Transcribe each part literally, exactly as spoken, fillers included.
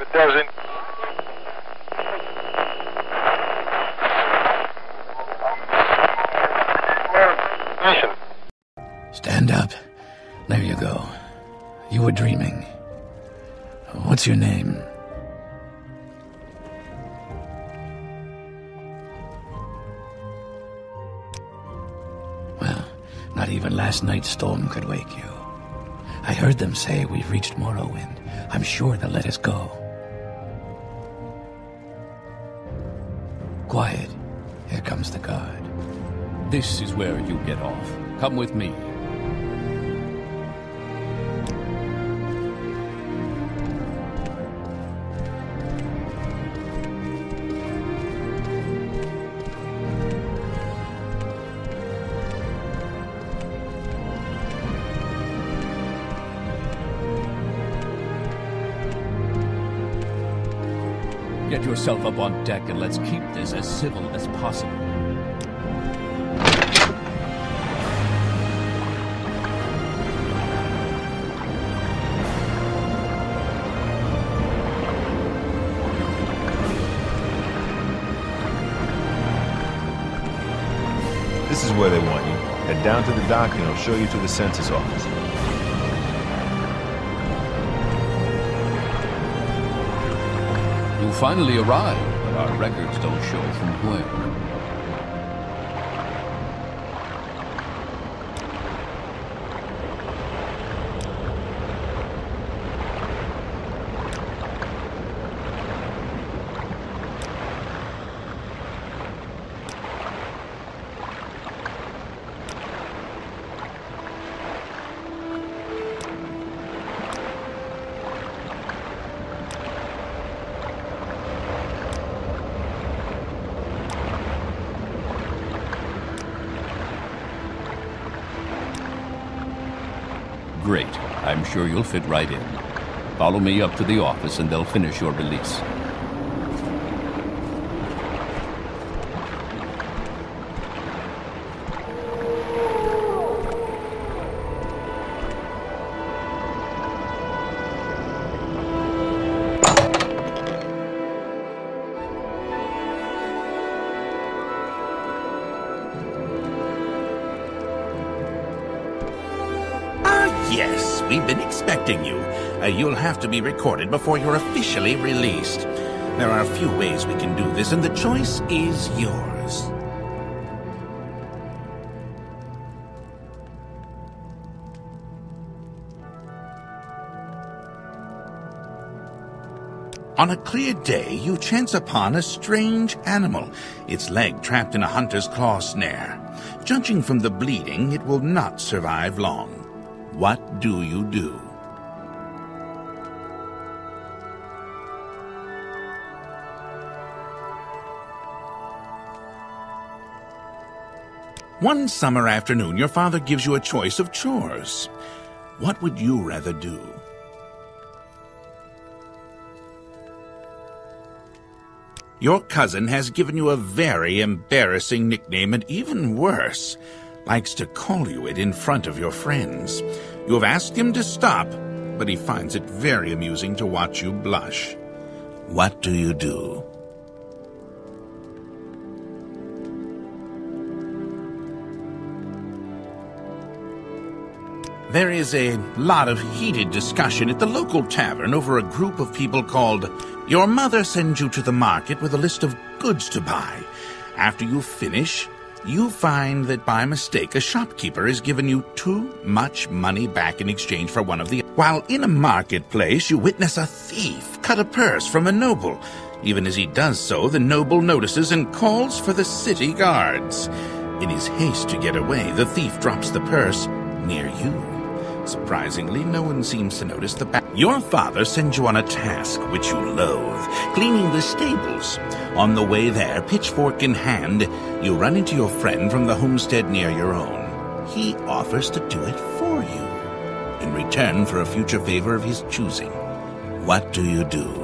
It doesn't. Stand up. There you go. You were dreaming. What's your name? Well, not even last night's storm could wake you. I heard them say we've reached Morrowind. I'm sure they'll let us go. Quiet. Here comes the guard. This is where you get off. Come with me. Get yourself up on deck and let's keep this as civil as possible. This is where they want you. Head down to the dock and I'll show you to the census office. You finally arrived, but our records don't show from where. Great. I'm sure you'll fit right in. Follow me up to the office and they'll finish your release. Yes, we've been expecting you. Uh, you'll have to be recorded before you're officially released. There are a few ways we can do this, and the choice is yours. On a clear day, you chance upon a strange animal, its leg trapped in a hunter's claw snare. Judging from the bleeding, it will not survive long. What do you do? One summer afternoon, your father gives you a choice of chores. What would you rather do? Your cousin has given you a very embarrassing nickname, and even worse, likes to call you it in front of your friends. You have asked him to stop, but he finds it very amusing to watch you blush. What do you do? There is a lot of heated discussion at the local tavern over a group of people called Your Mother Sends You to the Market with a list of goods to buy. After you finish, you find that by mistake a shopkeeper has given you too much money back in exchange for one of the... While in a marketplace, you witness a thief cut a purse from a noble. Even as he does so, the noble notices and calls for the city guards. In his haste to get away, the thief drops the purse near you. Surprisingly, no one seems to notice the back. Your father sends you on a task which you loathe, cleaning the stables. On the way there, pitchfork in hand, you run into your friend from the homestead near your own. He offers to do it for you, in return for a future favor of his choosing. What do you do?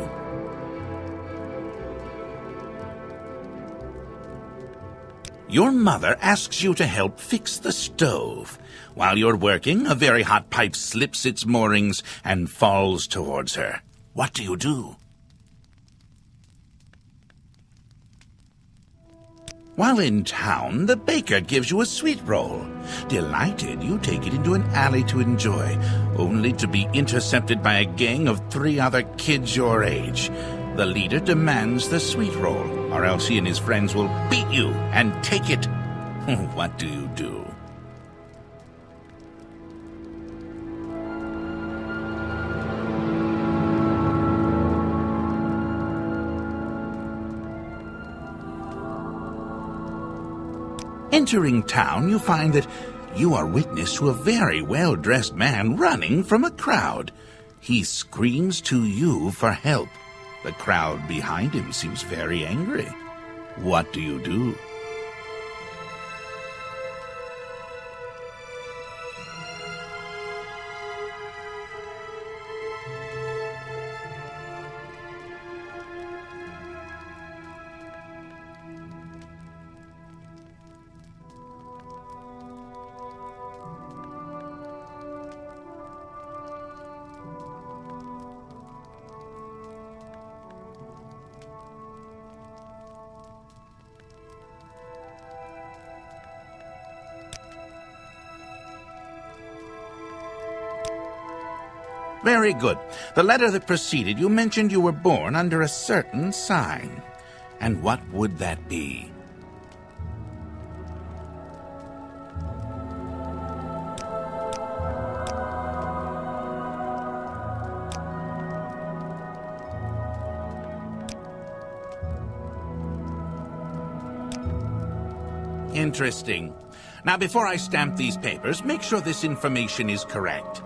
Your mother asks you to help fix the stove. While you're working, a very hot pipe slips its moorings and falls towards her. What do you do? While in town, the baker gives you a sweet roll. Delighted, you take it into an alley to enjoy, only to be intercepted by a gang of three other kids your age. The leader demands the sweet roll, or else he and his friends will beat you and take it. What do you do? Entering town, you find that you are witness to a very well-dressed man running from a crowd. He screams to you for help. The crowd behind him seems very angry. What do you do? Very good. The letter that preceded you mentioned you were born under a certain sign. And what would that be? Interesting. Now, before I stamp these papers, make sure this information is correct.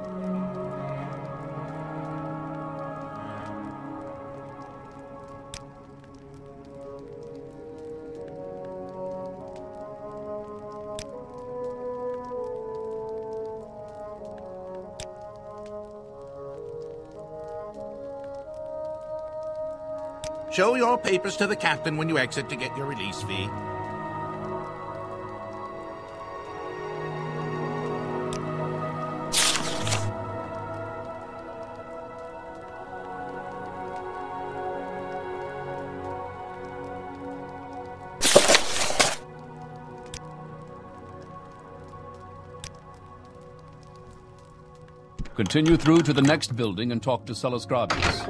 Show your papers to the captain when you exit to get your release fee. Continue through to the next building and talk to Celes Gravis.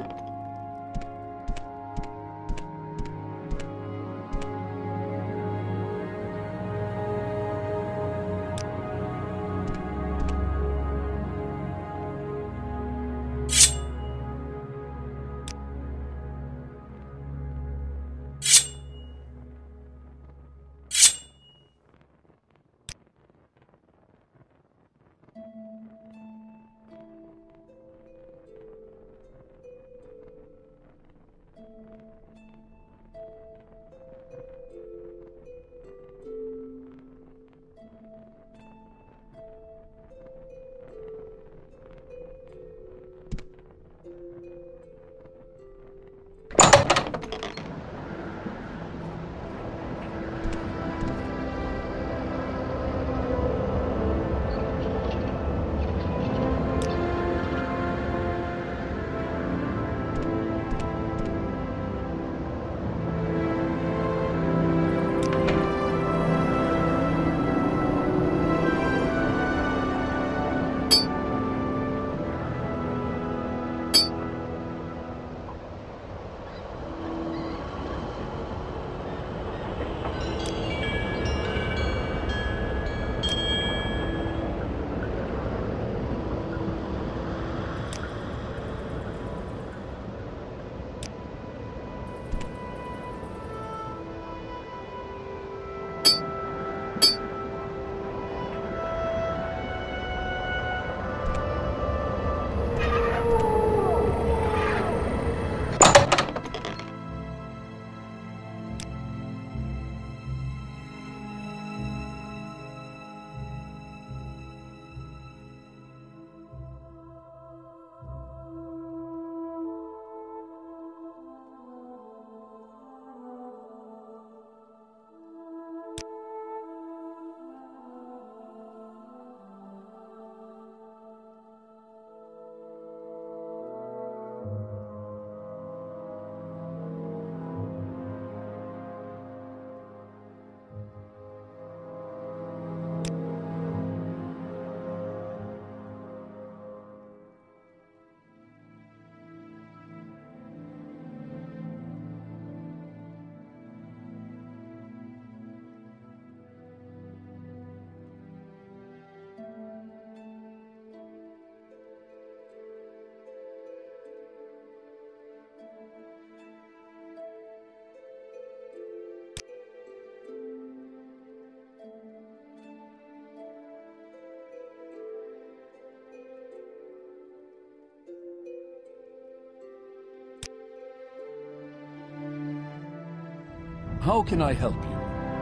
How can I help you?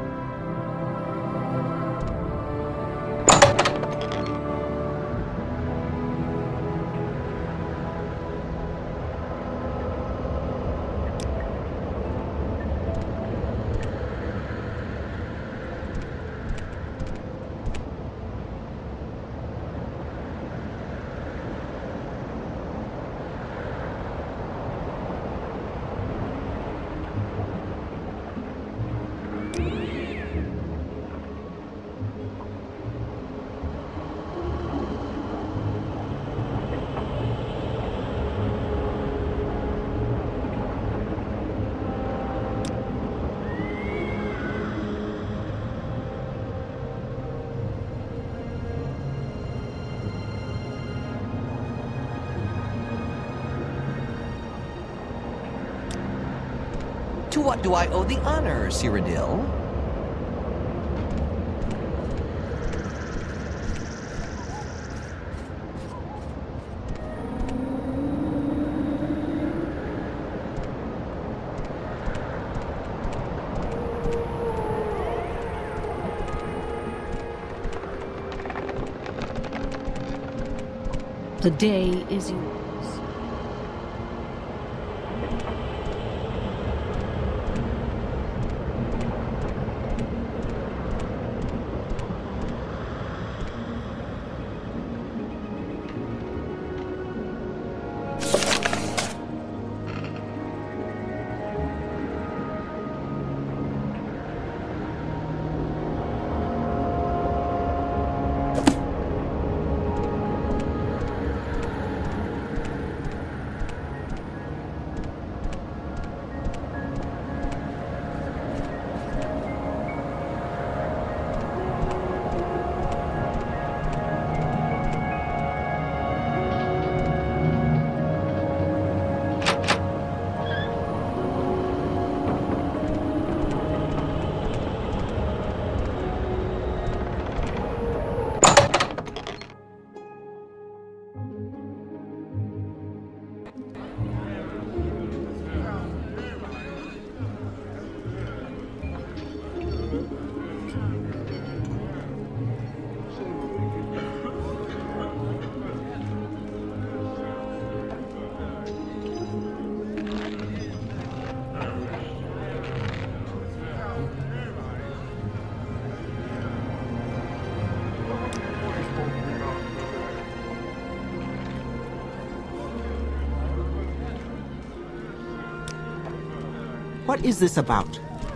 To what do I owe the honor, Cyrodiil? The day is yours. What is this about?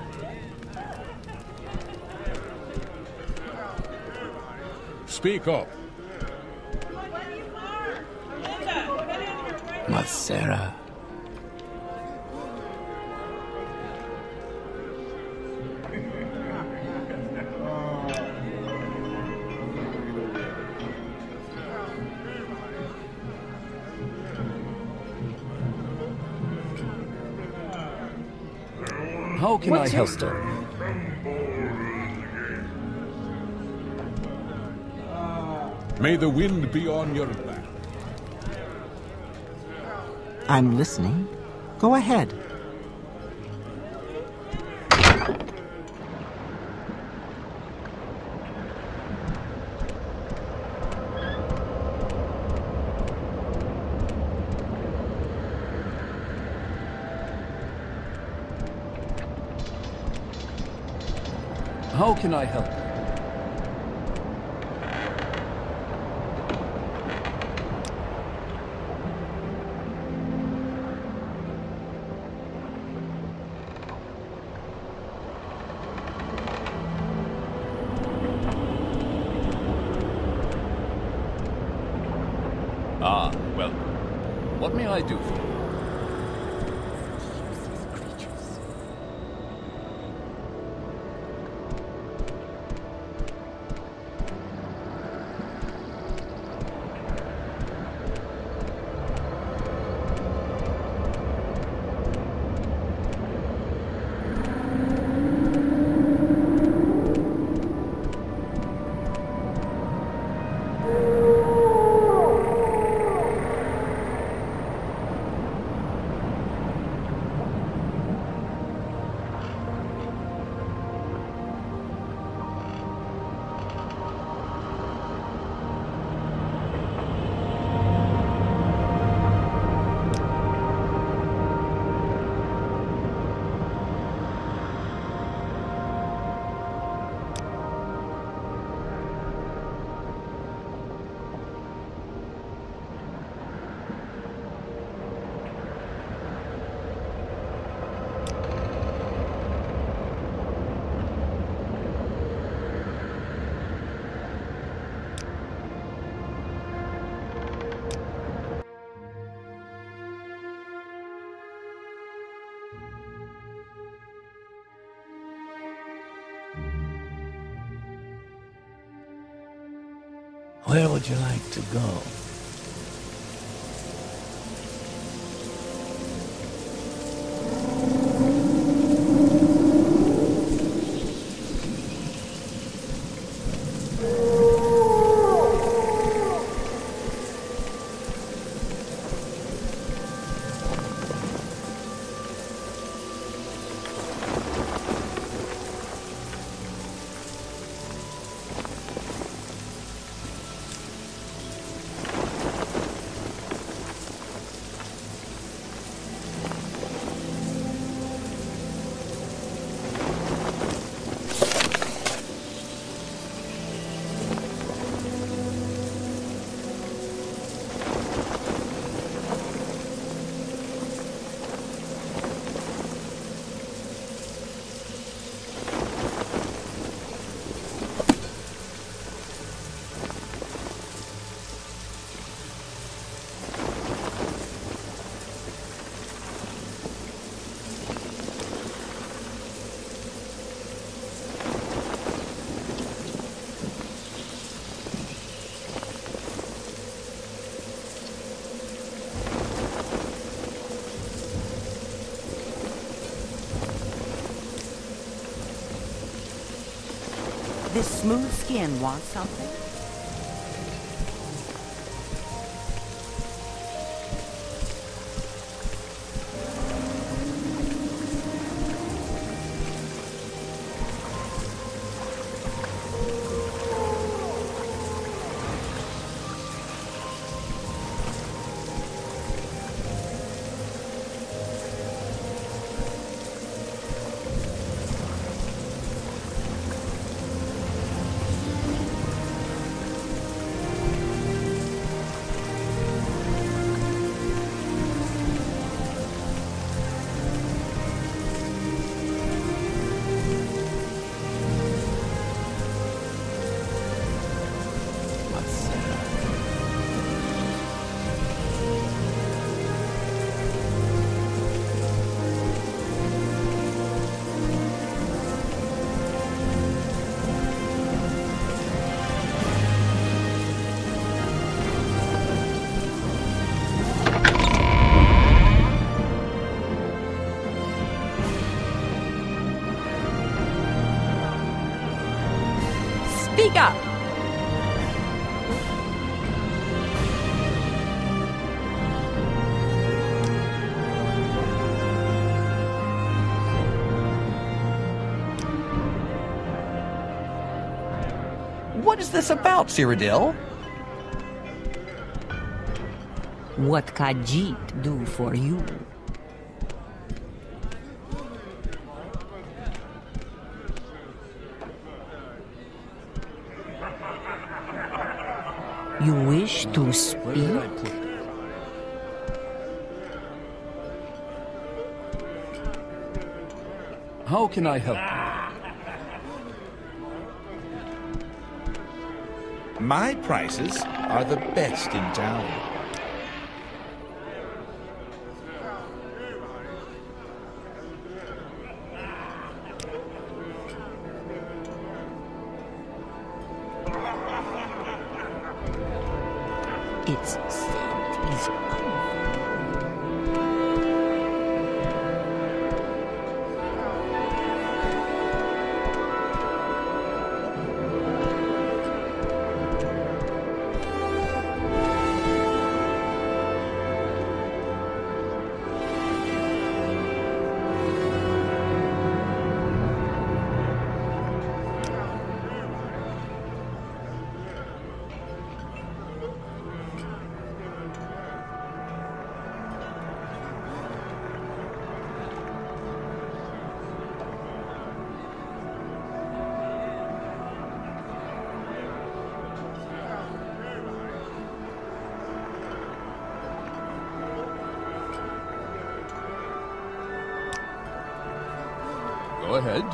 Speak up. Masera. How can What's I your help story? you? May the wind be on your back. I'm listening. Go ahead. How can I help you? Ah, well, what may I do for you? Where would you like to go? This smooth skin wants something? Speak up! What is this about, Cyrodiil? What Khajiit do for you? You wish to speak? How can I help you? My prices are the best in town. Its scent is Go ahead.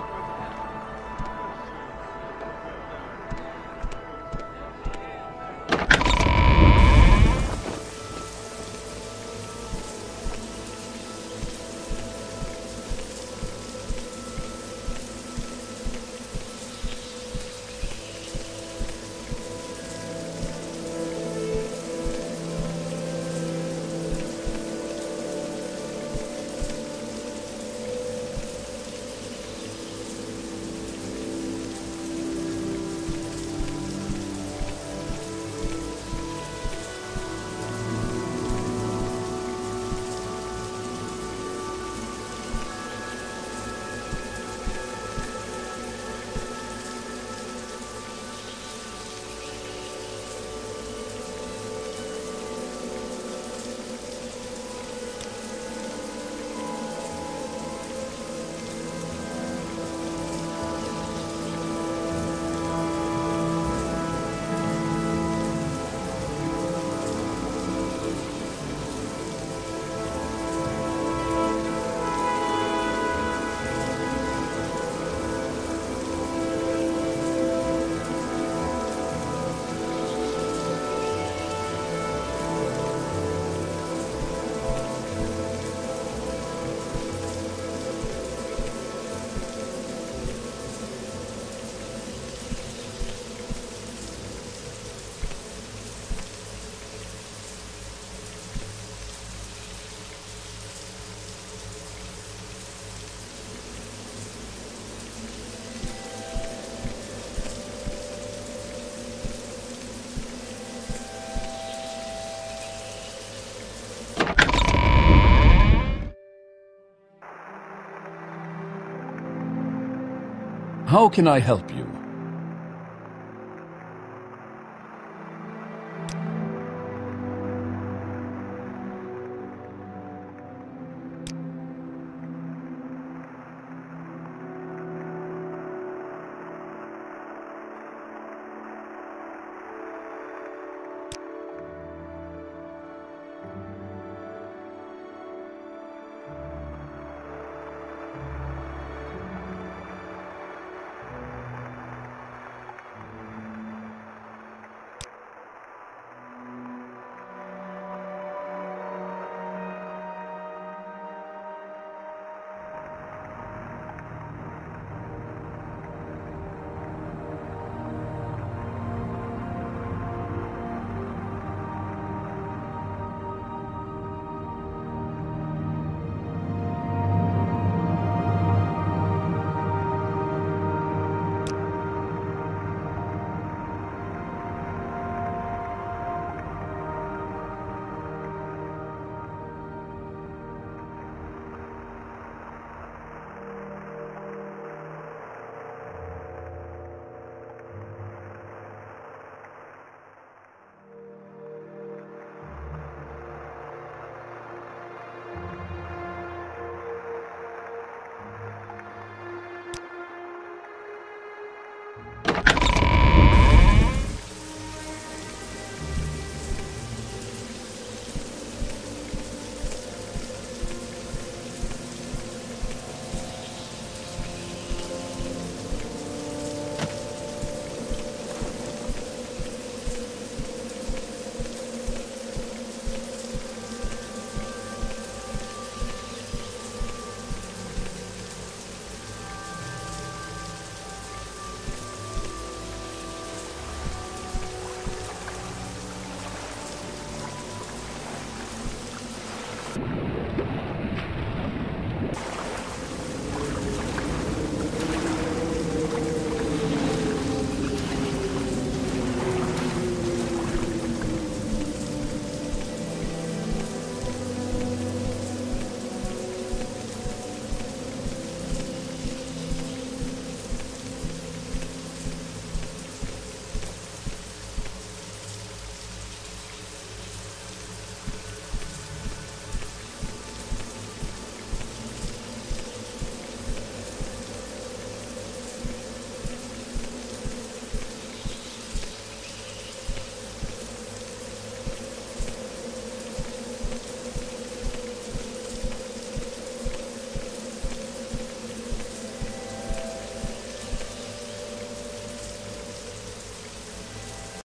How can I help you?